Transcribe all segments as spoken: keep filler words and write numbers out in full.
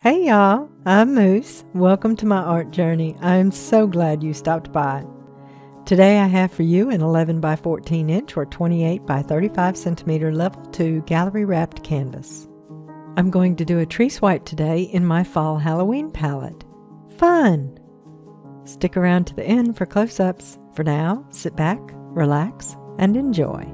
Hey y'all, I'm Moose. Welcome to my art journey. I'm so glad you stopped by. Today I have for you an eleven by fourteen inch or twenty-eight by thirty-five centimeter level two gallery wrapped canvas. I'm going to do a tree swipe today in my fall Halloween palette. Fun! Stick around to the end for close-ups. For now, sit back, relax, and enjoy.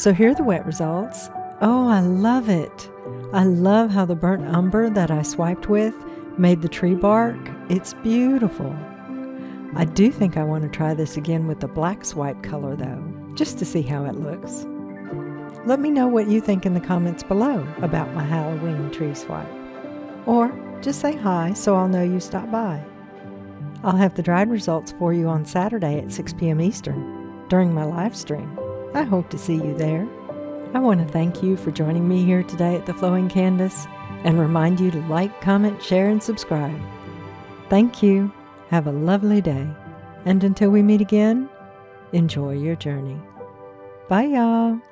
So here are the wet results. Oh, I love it. I love how the burnt umber that I swiped with made the tree bark. It's beautiful. I do think I want to try this again with the black swipe color though, just to see how it looks. Let me know what you think in the comments below about my Halloween tree swipe. Or just say hi so I'll know you stopped by. I'll have the dried results for you on Saturday at six p m Eastern during my live stream. I hope to see you there. I want to thank you for joining me here today at the Flowing Canvas and remind you to like, comment, share, and subscribe. Thank you. Have a lovely day. And until we meet again, enjoy your journey. Bye, y'all.